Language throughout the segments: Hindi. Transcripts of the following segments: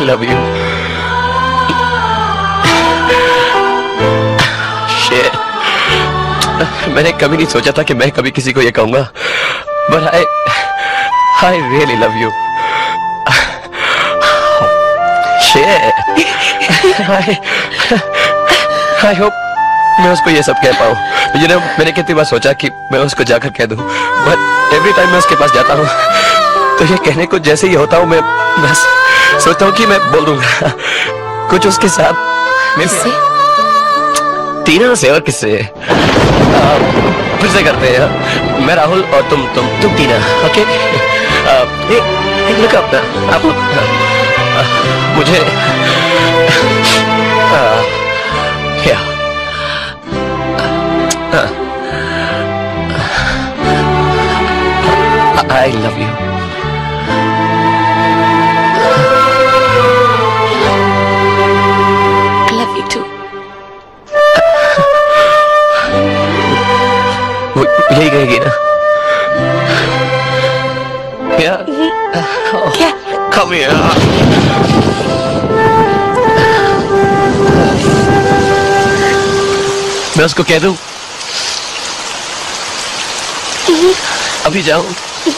love you. Shit. मैंने कभी नहीं सोचा था कि मैं कभी किसी को ये कहूंगा, but I really love you. Shit. I hope मैं उसको ये सब कह पाऊँ. You know, मैंने कितनी बार सोचा कि मैं उसको जाकर कह दूँ, but every time मैं उसके पास जाता हूँ तो ये कहने को जैसे ही होता हूँ मैं बस सोचता हूँ कि मैं बोल दूंगा कुछ उसके साथ. किससे? टीना से. और किससे? फिर से करते हैं. मैं राहुल और तुम टीना. ओके. Look up. आप मुझे I love you. I love you too. यही कहेगी ना? क्या? क्या? Come here. मैं उसको कह दूं? अभी जाऊं?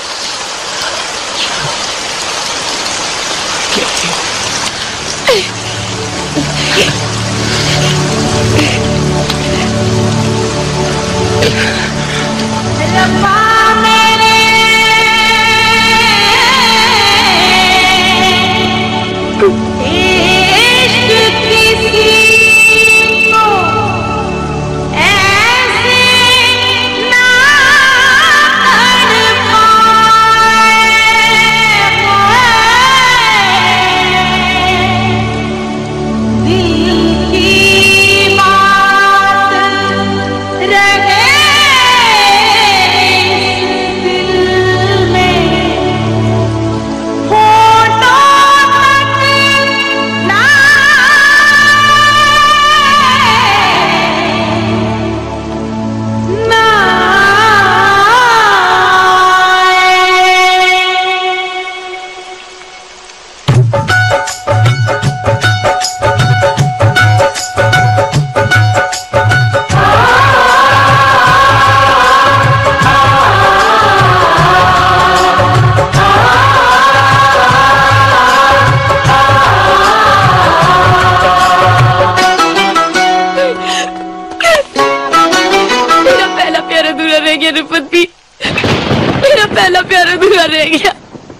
मेरा पहला प्यार अधूरा रह गया.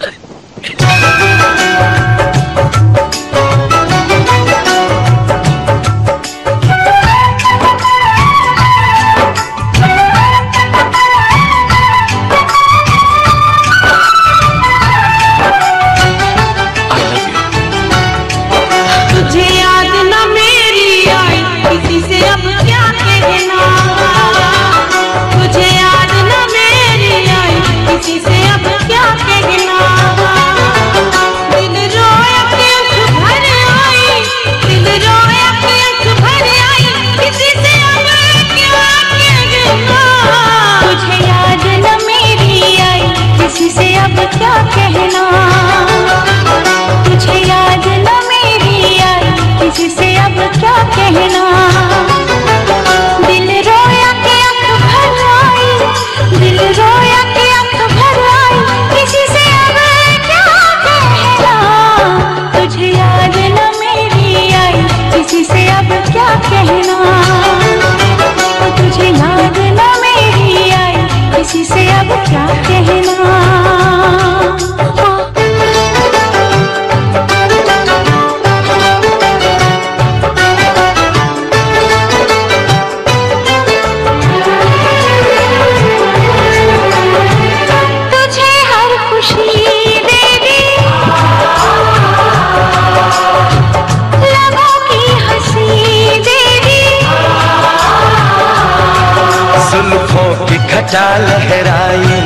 लहराई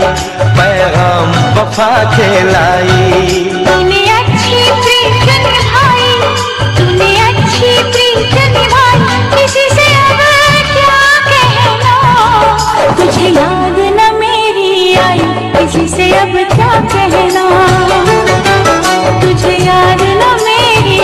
पैगाम वफा खेलाई. तूने अच्छी प्रीत निभाई, तूने अच्छी प्रीत निभाई, किसी से अब क्या कहना. तुझे याद न मेरी आई, किसी से अब क्या कहना. तुझे याद न मेरी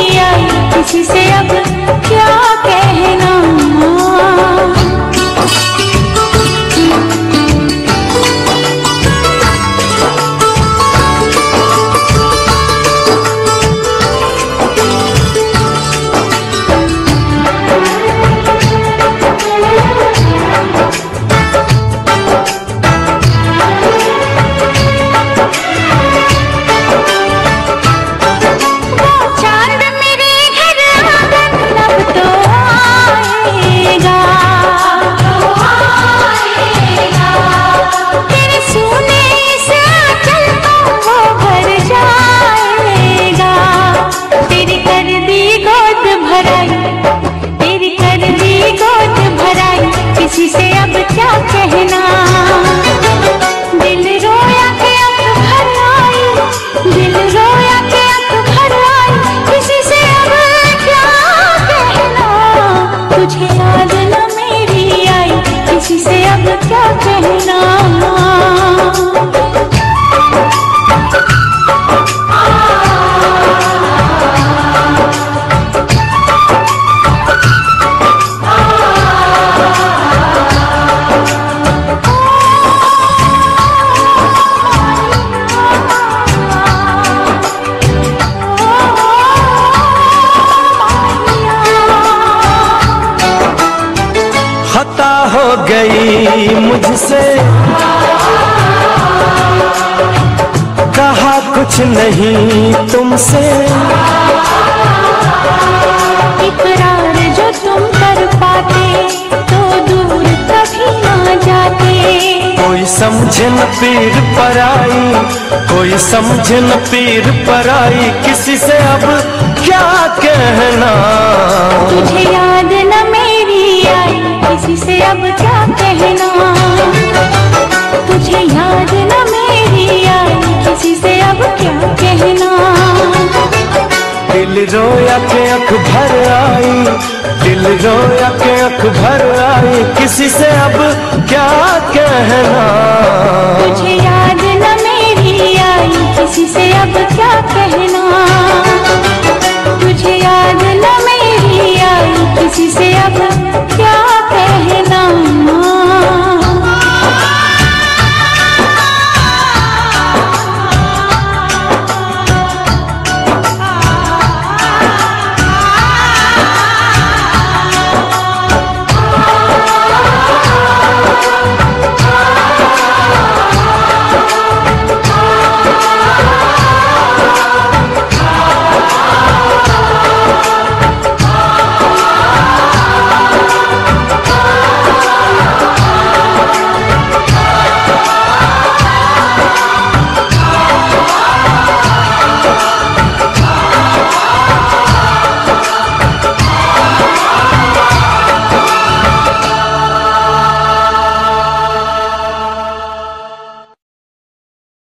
मुझसे, कहा कुछ नहीं तुमसे, इकरार जो तुम कर पाते तो दूर कभी ना जाते। कोई समझे न पीर पराई, कोई समझे न पीर पराई, किसी से अब क्या कहना। तुझे याद न मेरी आई, किसी से अब क्या कहना। तुझे याद न मेरी आई, किसी से अब क्या कहना। दिल रोया के अख भर आई, दिल रोया के अख भर आई, किसी से अब क्या कहना। तुझे